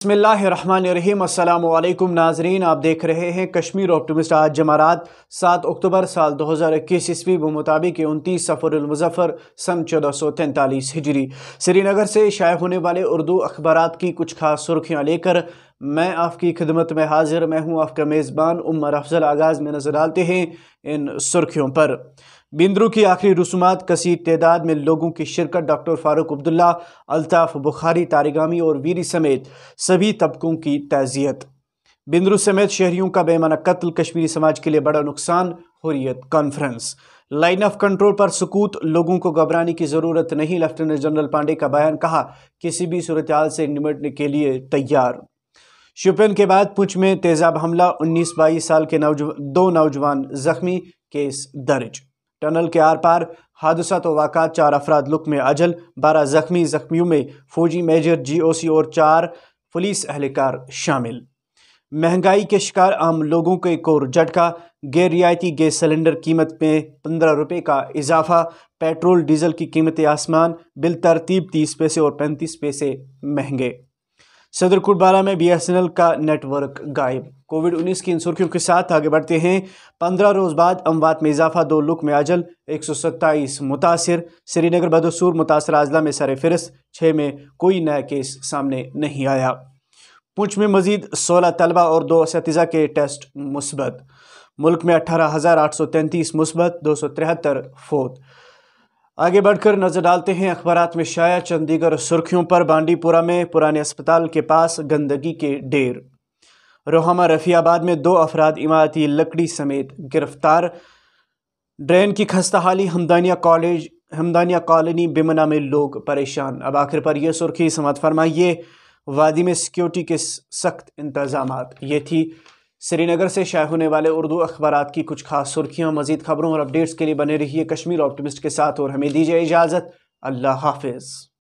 बिस्मिल्लाहिर्रहमानिर्रहीम। अस्सलामु अलैकुम नाजरीन, आप देख रहे हैं कश्मीर ऑप्टिमिस्ट। आज जमारात 7 अक्टूबर साल 2021 ईस्वी मुताबिक 29 सफ़रुल मुज़फ़्फ़र सन 1443 हिजरी। श्रीनगर से शाये होने वाले उर्दू अखबारात की कुछ खास सुर्खियाँ लेकर मैं आपकी खिदमत में हाजिर। मैं हूँ आपका मेज़बान उमर अफजल। आगाज़ में नजर डालते हैं इन सुर्खियों पर। बिंद्रू की आखिरी रसूमात, कसीर तादाद में लोगों की शिरकत। डॉक्टर फारूक अब्दुल्ला, अल्ताफ़ बुखारी, तारिगामी और वीरी समेत सभी तबकों की ताज़ियत। बिंद्रू समेत शहरियों का बेमाना कत्ल, कश्मीरी समाज के लिए बड़ा नुकसान। Hurriyat conference. Line of Control पर सुकूत, लोगों को घबराने की ज़रूरत नहीं। लेफ्टिनेंट जनरल पांडे का बयान, कहा किसी भी सूरत-ए-हाल से निपटने के लिए तैयार। शोपियान के बाद पुंछ में तेजाब हमला, 19-22 साल के दो नौजवान जख्मी, केस दर्ज। टनल के आर पार हादसा तो वाक़ात, 4 अफराद लुक में अजल, 12 जख्मी। जख्मियों में फौजी मेजर, GOC और 4 पुलिस एहलकार शामिल। महंगाई के शिकार आम लोगों को एक और झटका, गैर रियायती गैस सिलेंडर कीमत में 15 रुपये का इजाफा। पेट्रोल डीजल की कीमतें आसमान, बिल तरतीब 30 पैसे और 35 पैसे महंगे। सदर कुटबाला में BSNL का नेटवर्क गायब। कोविड-19 की इन सुर्खियों के साथ आगे बढ़ते हैं। 15 रोज बाद अमवात में इजाफा, 2 लुक में अजल, 127 मुतासिर। श्रीनगर बदसूर मुतासर अजला में सर फिहरिस्त, 6 में कोई नया केस सामने नहीं आया। पुंछ में मजीद 16 तलबा और 2 असातिज़ा के टेस्ट मुस्बत। मुल्क में 18,833 मुस्बत, 273 फौत। आगे बढ़कर नजर डालते हैं अखबारात में शाया चंद दीगर सुर्खियों पर। बांडीपुरा में पुराने अस्पताल के पास गंदगी के ढेर। रोहमा रफियाबाद में 2 अफराद इमारती लकड़ी समेत गिरफ्तार। ड्रेन की खस्ता हाली, हमदानिया कॉलोनी बिमना में लोग परेशान। अब आखिर पर यह सुर्खी समात फरमाइए। वादी में सिक्योरिटी के सख्त इंतजामात। ये थी श्रीनगर से शाये होने वाले उर्दू अखबारात की कुछ खास सुर्खियाँ। मजीद खबरों और अपडेट्स के लिए बने रहिए कश्मीर ऑप्टिमिस्ट के साथ और हमें दीजिए इजाज़त। अल्लाह हाफिज़।